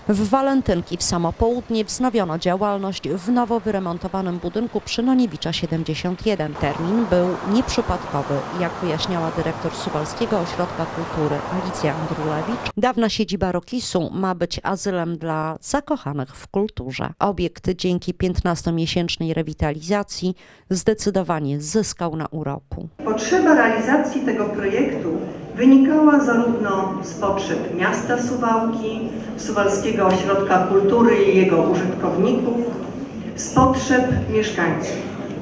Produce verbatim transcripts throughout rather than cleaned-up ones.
W walentynki w samo południe wznowiono działalność w nowo wyremontowanym budynku przy Noniewicza siedemdziesiąt jeden. Termin był nieprzypadkowy, jak wyjaśniała dyrektor Suwalskiego Ośrodka Kultury Alicja Andrulewicz. Dawna siedziba Rokisu ma być azylem dla zakochanych w kulturze. Obiekt dzięki piętnastomiesięcznej rewitalizacji zdecydowanie zyskał na uroku. Potrzeba realizacji tego projektu wynikała zarówno z potrzeb miasta Suwałki, Suwalskiego Ośrodka Kultury i jego użytkowników, z potrzeb mieszkańców.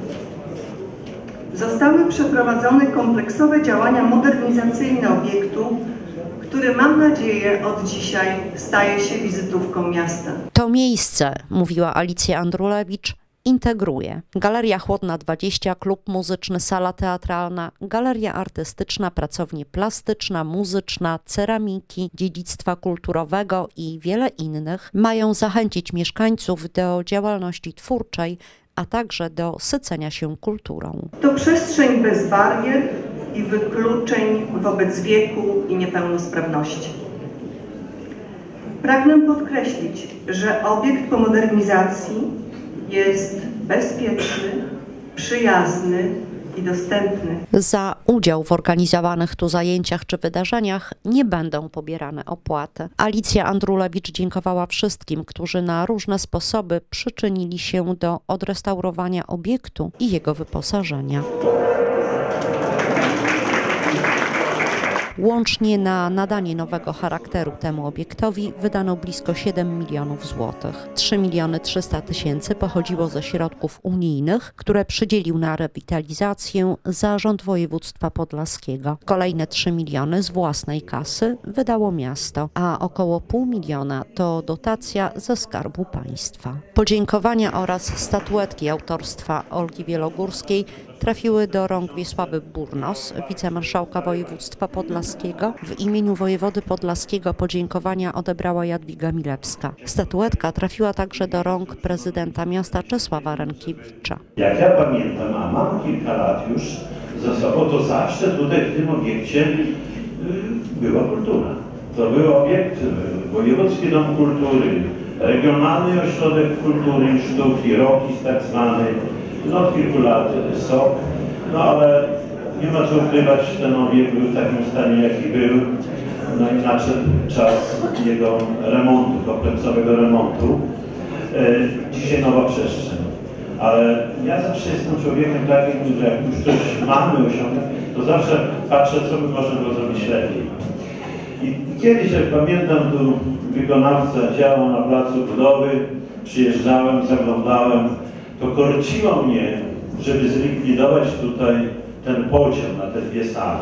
Zostały przeprowadzone kompleksowe działania modernizacyjne obiektu, który, mam nadzieję, od dzisiaj staje się wizytówką miasta. To miejsce, mówiła Alicja Andrulewicz, integruje Galeria Chłodna dwadzieścia, klub muzyczny, sala teatralna, galeria artystyczna, pracownie plastyczna, muzyczna, ceramiki, dziedzictwa kulturowego i wiele innych. Mają zachęcić mieszkańców do działalności twórczej, a także do sycenia się kulturą. To przestrzeń bez barier i wykluczeń wobec wieku i niepełnosprawności. Pragnę podkreślić, że obiekt po modernizacji jest bezpieczny, przyjazny i dostępny. Za udział w organizowanych tu zajęciach czy wydarzeniach nie będą pobierane opłaty. Alicja Andrulewicz dziękowała wszystkim, którzy na różne sposoby przyczynili się do odrestaurowania obiektu i jego wyposażenia. Łącznie na nadanie nowego charakteru temu obiektowi wydano blisko siedem milionów złotych. trzy miliony trzysta tysięcy pochodziło ze środków unijnych, które przydzielił na rewitalizację Zarząd Województwa Podlaskiego. Kolejne trzy miliony z własnej kasy wydało miasto, a około pół miliona to dotacja ze Skarbu Państwa. Podziękowania oraz statuetki autorstwa Olgi Wielogórskiej trafiły do rąk Wiesławy Burnos, wicemarszałka województwa podlaskiego. W imieniu wojewody podlaskiego podziękowania odebrała Jadwiga Milewska. Statuetka trafiła także do rąk prezydenta miasta Czesława Rękiewicza. Jak ja pamiętam, a mam kilka lat już za sobą, to zawsze tutaj w tym obiekcie była kultura. To był obiekt Wojewódzki Dom Kultury, Regionalny Ośrodek Kultury i Sztuki, Rokis tak zwany. No od kilku lat są, no ale nie ma co ukrywać, ten obiekt był w takim stanie, jaki był. No i nadszedł czas jego remontu, kompleksowego remontu. E, dzisiaj nowa przestrzeń. Ale ja zawsze jestem człowiekiem takim, że jak już coś mamy osiągnąć, to zawsze patrzę, co by można było zrobić lepiej. I kiedyś, jak pamiętam, tu wykonawca działał na placu budowy, przyjeżdżałem, zaglądałem, to korciło mnie, żeby zlikwidować tutaj ten podział na te dwie sale.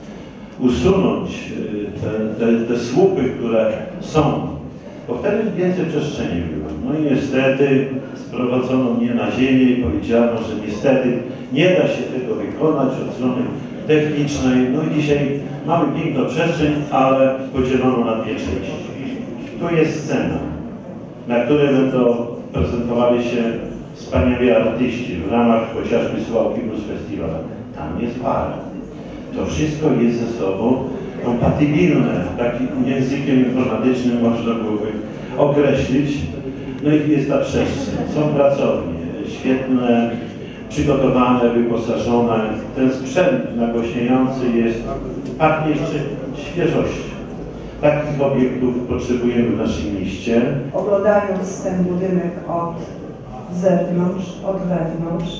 Usunąć te, te, te słupy, które są, bo wtedy więcej przestrzeni było. No i niestety sprowadzono mnie na ziemię i powiedziano, że niestety nie da się tego wykonać od strony technicznej. No i dzisiaj mamy piękną przestrzeń, ale podzielono na dwie części. Tu jest scena, na której będą prezentowali się wspaniali artyści w ramach chociażby Suwałki Blues Festival. Tam jest bar. To wszystko jest ze sobą kompatybilne. Takim językiem informatycznym można byłoby określić. No i jest ta przestrzeń. Są pracownie, świetne, przygotowane, wyposażone. Ten sprzęt nagłośniający jest, pachnie jeszcze świeżością. Takich obiektów potrzebujemy w naszym mieście. Oglądając ten budynek od zewnątrz, od wewnątrz,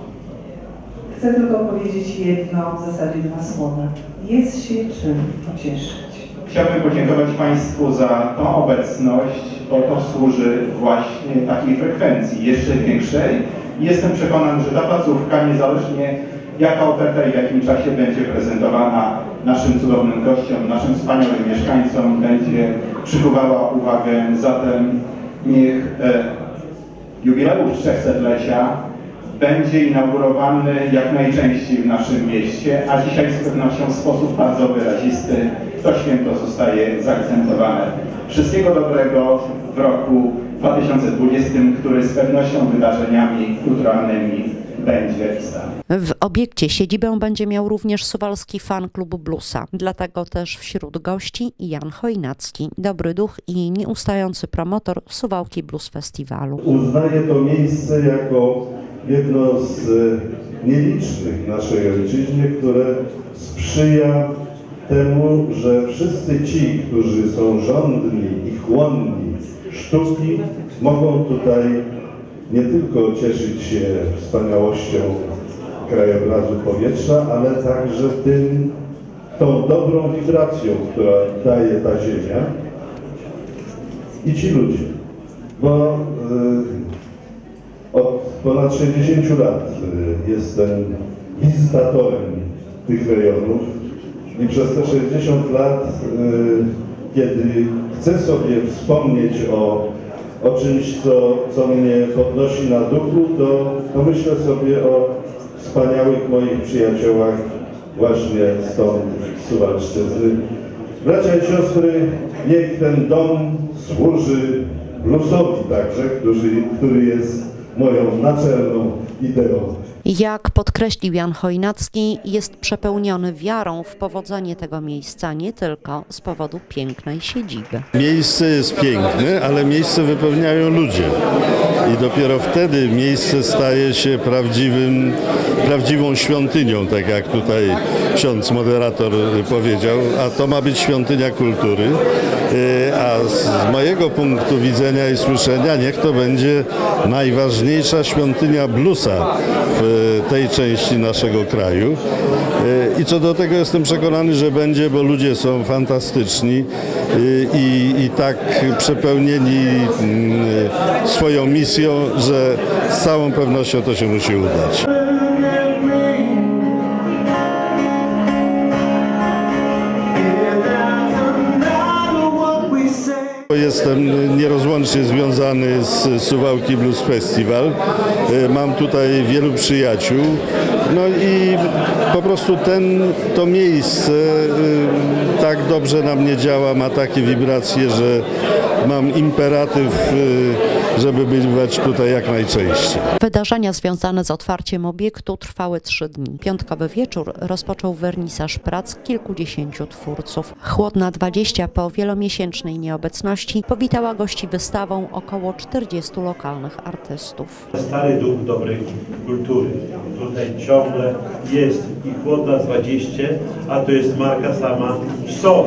chcę tylko powiedzieć jedno, w zasadzie dwa słowa. Jest się czym pocieszyć. Chciałbym podziękować Państwu za tą obecność, bo to służy właśnie takiej frekwencji, jeszcze większej. Jestem przekonany, że ta placówka, niezależnie jaka oferta i w jakim czasie będzie prezentowana naszym cudownym gościom, naszym wspaniałym mieszkańcom, będzie przykuwała uwagę. Zatem niech e, jubileusz trzystulecia będzie inaugurowany jak najczęściej w naszym mieście, a dzisiaj z pewnością w sposób bardzo wyrazisty to święto zostaje zaakcentowane. Wszystkiego dobrego w roku dwa tysiące dwudziestym, który z pewnością wydarzeniami kulturalnymi będzie jakiś stan. W obiekcie siedzibę będzie miał również Suwalski Fan Klub Bluesa. Dlatego też wśród gości Jan Chojnacki, dobry duch i nieustający promotor Suwałki Blues Festiwalu. Uznaję to miejsce jako jedno z nielicznych w naszej ojczyźnie, które sprzyja temu, że wszyscy ci, którzy są żądni i chłonni sztuki, mogą tutaj nie tylko cieszyć się wspaniałością krajobrazu powietrza, ale także tym, tą dobrą wibracją, która daje ta ziemia i ci ludzie. Bo y, od ponad sześćdziesięciu lat y, jestem wizytatorem tych rejonów i przez te sześćdziesiąt lat, y, kiedy chcę sobie wspomnieć o, o czymś, co, co mnie podnosi na duchu, to, to myślę sobie o wspaniałych moich przyjaciołach właśnie stąd, z Suwalszczyzny. Bracia i siostry, niech ten dom służy bluesowi także, który, który jest moją naczelną ideą. Jak podkreślił Jan Chojnacki, jest przepełniony wiarą w powodzenie tego miejsca nie tylko z powodu pięknej siedziby. Miejsce jest piękne, ale miejsce wypełniają ludzie. I dopiero wtedy miejsce staje się prawdziwym, prawdziwą świątynią, tak jak tutaj ksiądz moderator powiedział, a to ma być świątynia kultury. A z mojego punktu widzenia i słyszenia niech to będzie najważniejsza świątynia bluesa w tej części naszego kraju. I co do tego jestem przekonany, że będzie, bo ludzie są fantastyczni i, i tak przepełnieni swoją misją, że z całą pewnością to się musi udać. Jestem nierozłącznie związany z Suwałki Blues Festival. Mam tutaj wielu przyjaciół. No i po prostu ten, to miejsce tak dobrze na mnie działa, ma takie wibracje, że mam imperatyw, żeby bywać tutaj jak najczęściej. Wydarzenia związane z otwarciem obiektu trwały trzy dni. Piątkowy wieczór rozpoczął wernisaż prac kilkudziesięciu twórców. Chłodna dwadzieścia po wielomiesięcznej nieobecności powitała gości wystawą około czterdziestu lokalnych artystów. Stary duch dobrej kultury. Tutaj ciągle jest i Chłodna dwadzieścia, a to jest marka sama w sobie.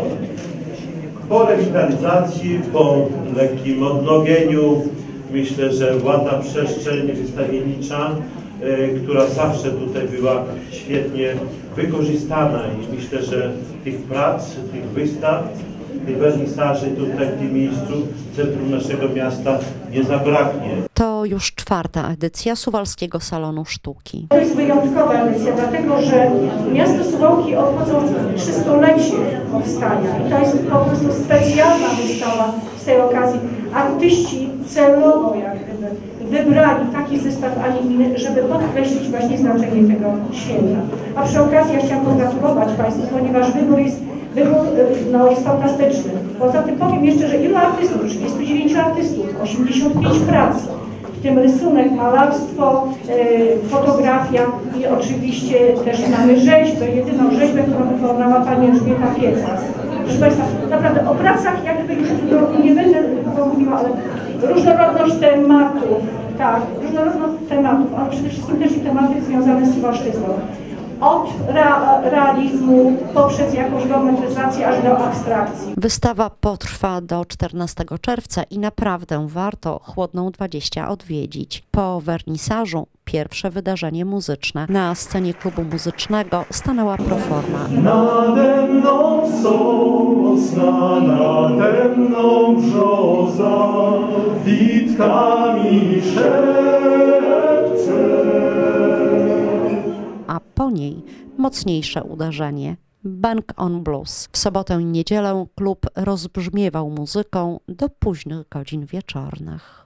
Po rewitalizacji, po lekkim odnowieniu, myślę, że ładna przestrzeń wystawiennicza, y, która zawsze tutaj była świetnie wykorzystana i myślę, że tych prac, tych wystaw, tych wernisaży tutaj w tym miejscu, w centrum naszego miasta nie zabraknie. To już czwarta edycja Suwalskiego Salonu Sztuki. To jest wyjątkowa edycja, dlatego że miasto Suwałki obchodzą trzystolecie powstania i to jest po prostu specjalna wystawa z tej okazji. Artyści celowo jak gdyby wybrali taki zestaw, a nie inny, żeby podkreślić właśnie znaczenie tego święta. A przy okazji ja chciałam pogratulować Państwu, ponieważ wybór jest Wybór no, jest fantastyczny. Poza tym powiem jeszcze, że ilu artystów? trzydziestu dziewięciu artystów, osiemdziesiąt pięć prac, w tym rysunek, malarstwo, yy, fotografia i oczywiście też mamy rzeźbę, jedyną rzeźbę, którą wykonała pani Elżbieta Pieca. Proszę Państwa, naprawdę o pracach jakby już no, nie będę mówiła, ale różnorodność tematów, tak, różnorodność tematów, ale przede wszystkim też i tematy związane z Suwalszczyzną. Od rea realizmu poprzez jakąś geometryzację aż do abstrakcji. Wystawa potrwa do czternastego czerwca i naprawdę warto Chłodną dwadzieścia odwiedzić. Po wernisażu pierwsze wydarzenie muzyczne. Na scenie klubu muzycznego stanęła proforma. Nade mną sosna, nade mną brzoza, witkami szepce. A po niej mocniejsze uderzenie. Bang on Blues. W sobotę i niedzielę klub rozbrzmiewał muzyką do późnych godzin wieczornych.